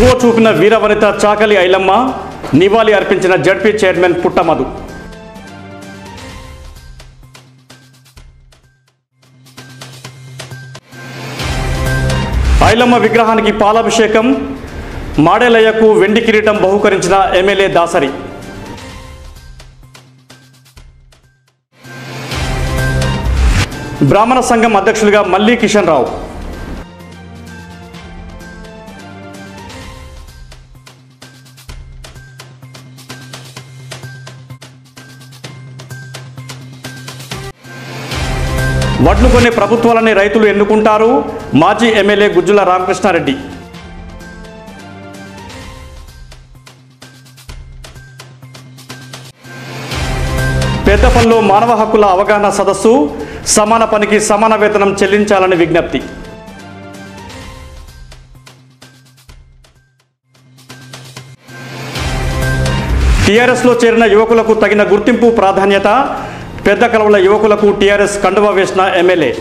చొరవ చూపిన వీరవనిత చాకలి ఐలమ్మ నివాళి అర్పించిన జడ్పీ చైర్మన్ పుట్టమధు. ఐలమ్మ విగ్రహానికి పాలాభిషేకం, మాడేలయ్యకు వెండి కిరీటం బహుకరించిన ఎమ్మెల్యే దాసరి. బ్రాహ్మణ సంఘం అధ్యక్షులుగా మల్లి కిషన్ రావు. వడ్లు కొనే ప్రభుత్వాలని రైతులు ఎన్నుకుంటారు, మాజీ ఎమ్మెల్యే గుజ్జుల రామకృష్ణారెడ్డి. పెద్దపల్లిలో మానవ హక్కుల అవగాహన సదస్సు, సమాన పనికి సమాన వేతనం చెల్లించాలని విజ్ఞప్తి. టీఆర్ఎస్లో చేరిన యువకులకు తగిన గుర్తింపు ప్రాధాన్యత, పెద్ద కలవల యువకులకు టీఆర్ఎస్ కండువా వేసిన ఎమ్మెల్యే.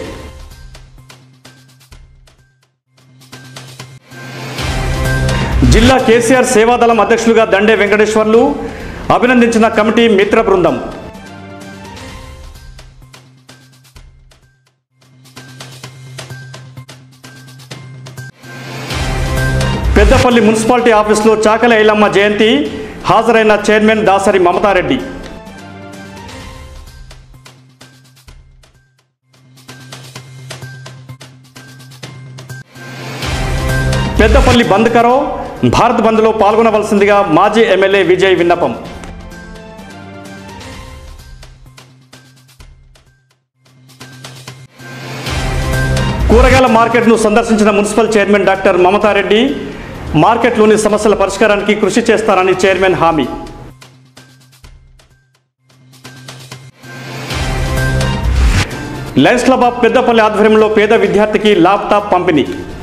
జిల్లా కేసీఆర్ సేవాదళం అధ్యక్షులుగా దండే వెంకటేశ్వర్లు, అభినందించిన కమిటీ మిత్ర బృందం. పెద్దపల్లి మున్సిపాలిటీ ఆఫీసులో చాకలి ఐలమ్మ జయంతి, హాజరైన చైర్మన్ దాసరి మమతారెడ్డి. పెద్దపల్లి బంద్ కరో, భారత్ బంద్లో పాల్గొనవలసిందిగా మాజీ ఎమ్మెల్యే విజయ్ విన్నపం. కూరగాయల మార్కెట్ను సందర్శించిన మున్సిపల్ చైర్మన్ డాక్టర్ మమతారెడ్డి, మార్కెట్లోని సమస్యల పరిష్కారానికి కృషి చేస్తారని చైర్మన్ హామీ. లయన్స్ క్లబ్ ఆఫ్ పెద్దపల్లి ఆధ్వర్యంలో పేద విద్యార్థికి ల్యాప్టాప్ పంపిణీ.